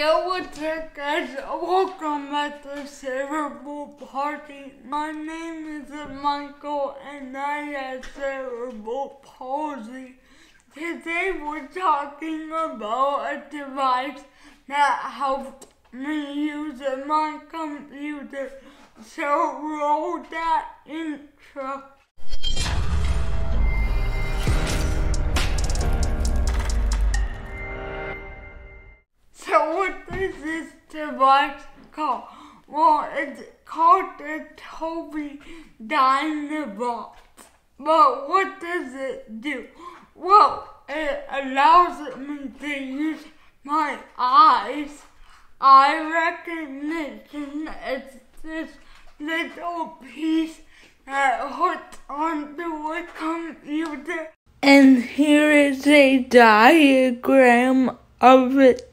Yo, what's up guys? Welcome back to Cerebral Party. My name is Michael and I have cerebral palsy. Today we're talking about a device that helped me use my computer. So roll that intro. So what is this device called? Well, it's called the Tobii Dynavox. But what does it do? Well, it allows me to use my eyes. Eye recognition is this little piece that hooks onto a computer. And here is a diagram of it.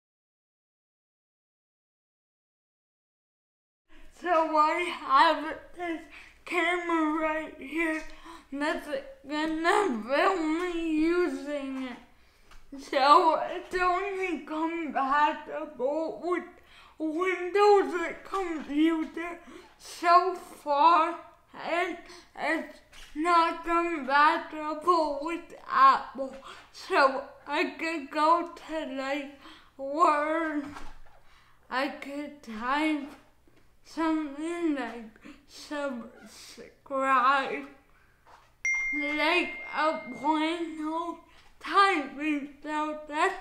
So I have this camera right here that's gonna film me using it. So it's only compatible with Windows computer so far, and it's not compatible with Apple. So I could go to Word, I could type something like subscribe, like a plain old typing, so that's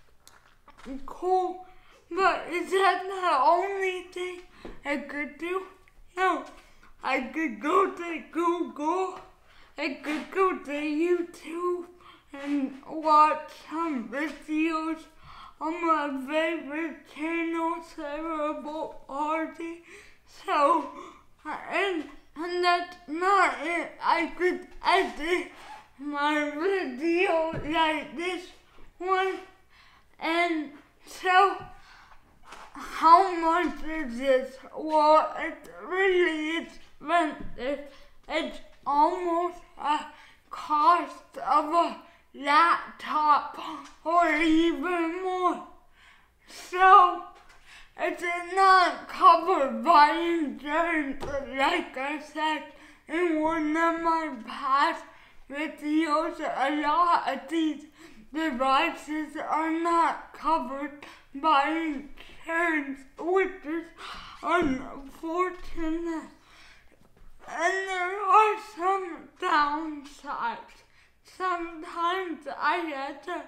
cool. But is that the only thing I could do? No, I could go to Google, I could go to YouTube and watch some videos on my favorite channel, Cerebral Party. So, and that's not it. I could edit my video like this one. And so, how much is this? Well, it's really expensive. It's almost a cost of a laptop or even more. So it's not covered by insurance, like I said in one of my past videos. A lot of these devices are not covered by insurance, which is unfortunate. And there are some downsides. Sometimes I had to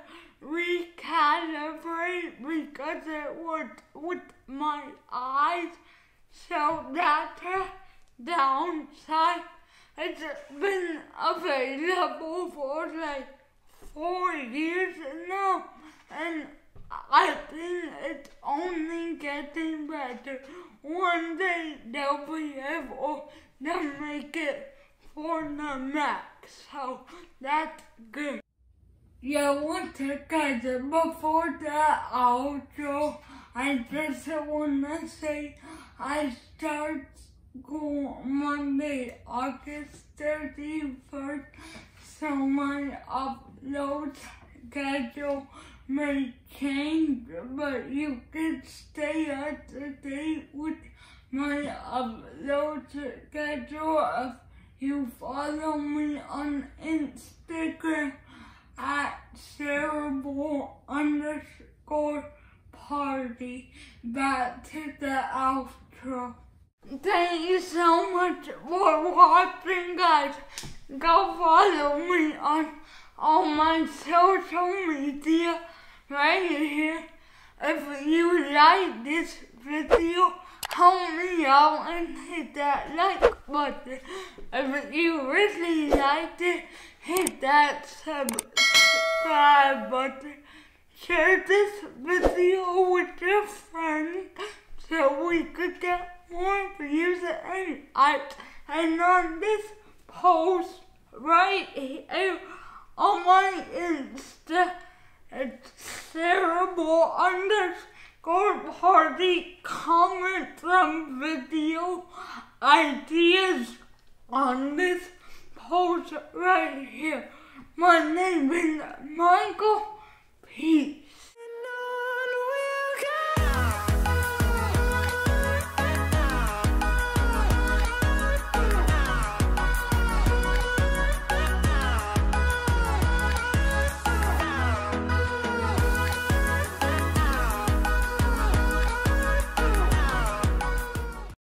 recalibrate because it was with my eyes. So that's a downside. It's been available for 4 years now, and I think it's only getting better. One day they'll be able to make it for the Mac, so that's good. Yeah, what's up guys? Before the outro, I just wanna say I start school Monday, August 31st, so my upload schedule may change, but you can stay up to date with my upload schedule if you follow me on Instagram at cerebral_party. Back to the outro. Thank you so much for watching, guys. Go follow me on all my social media right here. If you like this video, help me out and hit that like button. If you really liked it, hit that subscribe button. Share this video with your friends so we could get more views and likes. And on this post right here on my Insta, it's cerebral_party. Comment some video ideas on this post right here. My name is Michael. Peace.